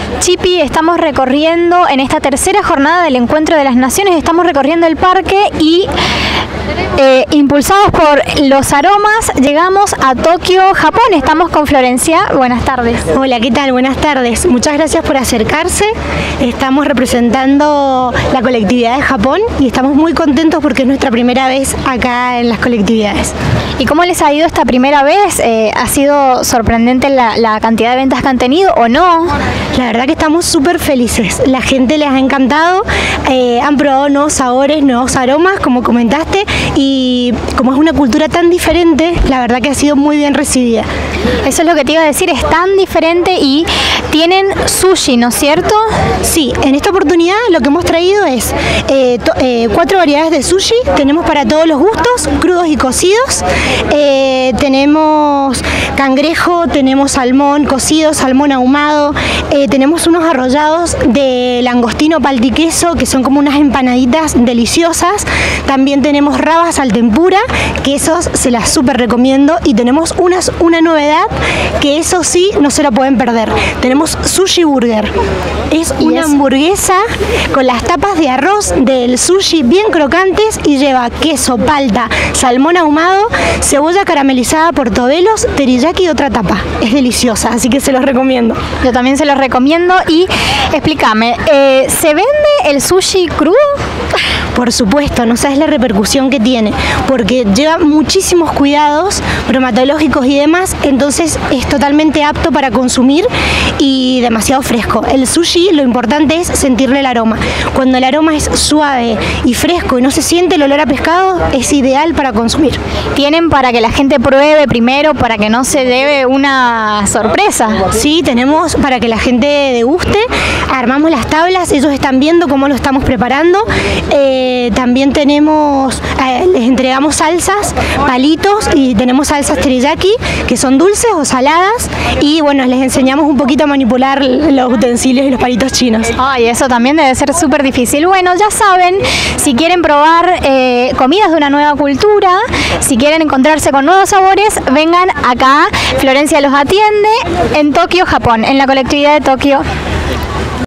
Chipi, estamos recorriendo en esta tercera jornada del Encuentro de las Naciones, estamos recorriendo el parque y impulsados por los aromas llegamos a Tokio, Japón. Estamos con Florencia. Buenas tardes. Hola, ¿qué tal? Buenas tardes. Muchas gracias por acercarse. Estamos representando la colectividad de Japón y estamos muy contentos porque es nuestra primera vez acá en las colectividades. ¿Y cómo les ha ido esta primera vez? ¿Ha sido sorprendente la cantidad de ventas que han tenido o no? La verdad que estamos súper felices. La gente les ha encantado, han probado nuevos sabores, nuevos aromas, como comentaste, y como es una cultura tan diferente, la verdad que ha sido muy bien recibida. Eso es lo que te iba a decir, es tan diferente y tienen sushi, ¿no es cierto? Sí, en esta oportunidad lo que hemos traído es 4 variedades de sushi, tenemos para todos los gustos, crudos y cocidos, tenemos cangrejo, tenemos salmón cocido, salmón ahumado, tenemos unos arrollados de langostino paltiqueso que son como unas empanaditas deliciosas, también tenemos rabas al tempura, que esos se las súper recomiendo, y tenemos una novedad que eso sí no se la pueden perder, tenemos sushi burger, es una hamburguesa con las tapas de arroz del sushi bien crocantes y lleva queso, palta, salmón ahumado, cebolla caramelizada, portobelos, teriyaki y otra tapa, es deliciosa, así que se los recomiendo. Yo también se los recomiendo. Y explícame, ¿se vende el sushi crudo? Por supuesto, no sabes la repercusión que tiene, porque lleva muchísimos cuidados bromatológicos y demás, entonces es totalmente apto para consumir y demasiado fresco. El sushi, lo importante es sentirle el aroma. Cuando el aroma es suave y fresco y no se siente el olor a pescado, es ideal para consumir. ¿Tienen para que la gente pruebe primero, para que no se lleve una sorpresa? Sí, tenemos para que la gente deguste, armamos las tablas, ellos están viendo cómo lo estamos preparando. También tenemos, les entregamos salsas, palitos, y tenemos salsas teriyaki que son dulces o saladas, y bueno, les enseñamos un poquito a manipular los utensilios y los palitos chinos. Ay, eso también debe ser súper difícil. Bueno, ya saben, si quieren probar comidas de una nueva cultura, si quieren encontrarse con nuevos sabores, vengan acá. Florencia los atiende en Tokio, Japón, en la colectividad de Tokio.